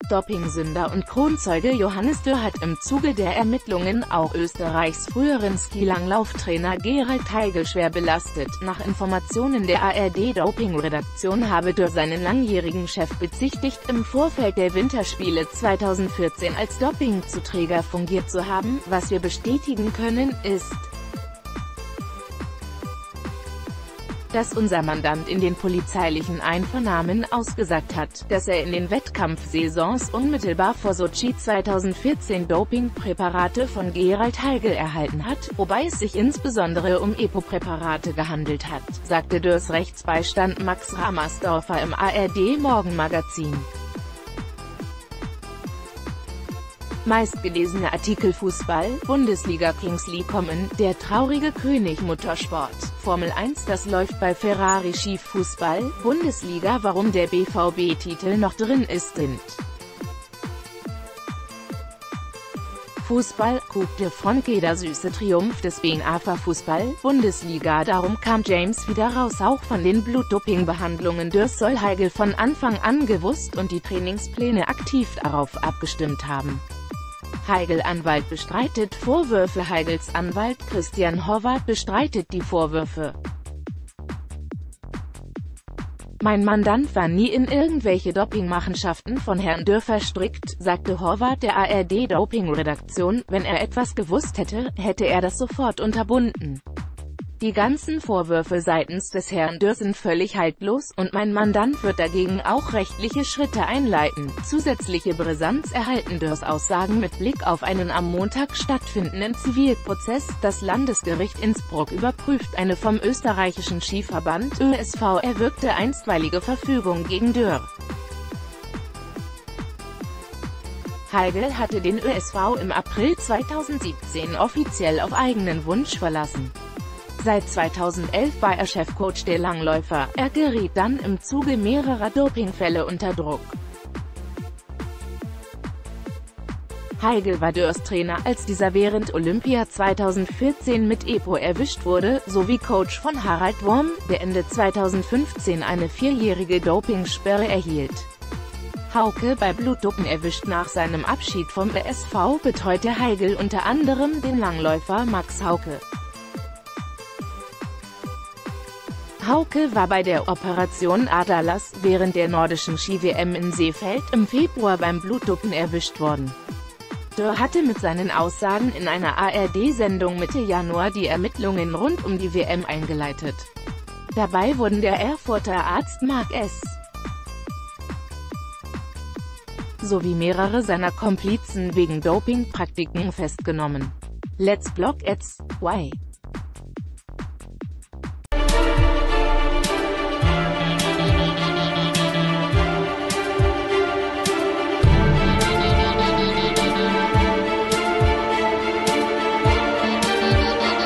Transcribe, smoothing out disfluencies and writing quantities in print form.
Dopingsünder und Kronzeuge Johannes Dürr hat im Zuge der Ermittlungen auch Österreichs früheren Skilanglauftrainer Gerald Heigl schwer belastet. Nach Informationen der ARD-Doping-Redaktion habe Dürr seinen langjährigen Chef bezichtigt, im Vorfeld der Winterspiele 2014 als Dopingzuträger fungiert zu haben. Was wir bestätigen können, ist, dass unser Mandant in den polizeilichen Einvernahmen ausgesagt hat, dass er in den Wettkampfsaisons unmittelbar vor Sotschi 2014 Dopingpräparate von Gerald Heigl erhalten hat, wobei es sich insbesondere um EPO-Präparate gehandelt hat, sagte Dürrs Rechtsbeistand Max Ramersdorfer im ARD-Morgenmagazin. Meistgelesene Artikel: Fußball, Bundesliga, Kings League kommen, der traurige König Motorsport, Formel 1, das läuft bei Ferrari schief, Fußball, Bundesliga, warum der BVB-Titel noch drin ist, sind Fußball, Coupe de France, der süße Triumph des BNAFA, Fußball, Bundesliga, darum kam James wieder raus. Auch von den Blutdoping-Behandlungen Dürrs soll Heigl von Anfang an gewusst und die Trainingspläne aktiv darauf abgestimmt haben. Heigl-Anwalt bestreitet Vorwürfe. Heigls Anwalt Christian Horvath bestreitet die Vorwürfe. Mein Mandant war nie in irgendwelche Dopingmachenschaften von Herrn Dürr verstrickt, sagte Horvath der ARD-Doping-Redaktion. Wenn er etwas gewusst hätte, hätte er das sofort unterbunden. Die ganzen Vorwürfe seitens des Herrn Dürr sind völlig haltlos, und mein Mandant wird dagegen auch rechtliche Schritte einleiten. Zusätzliche Brisanz erhalten Dürrs Aussagen mit Blick auf einen am Montag stattfindenden Zivilprozess. Das Landesgericht Innsbruck überprüft eine vom österreichischen Skiverband ÖSV erwirkte einstweilige Verfügung gegen Dürr. Heigl hatte den ÖSV im April 2017 offiziell auf eigenen Wunsch verlassen. Seit 2011 war er Chefcoach der Langläufer. Er geriet dann im Zuge mehrerer Dopingfälle unter Druck. Heigl war Dürrs Trainer, als dieser während Olympia 2014 mit EPO erwischt wurde, sowie Coach von Harald Worm, der Ende 2015 eine 4-jährige Dopingsperre erhielt. Hauke bei Blutdoping erwischt. Nach seinem Abschied vom ÖSV betreute Heigl unter anderem den Langläufer Max Hauke. Hauke war bei der Operation Adalas während der nordischen Ski-WM in Seefeld im Februar beim Blutdoping erwischt worden. Dürr hatte mit seinen Aussagen in einer ARD-Sendung Mitte Januar die Ermittlungen rund um die WM eingeleitet. Dabei wurden der Erfurter Arzt Marc S. sowie mehrere seiner Komplizen wegen Dopingpraktiken festgenommen. Let's Block Ads. Why?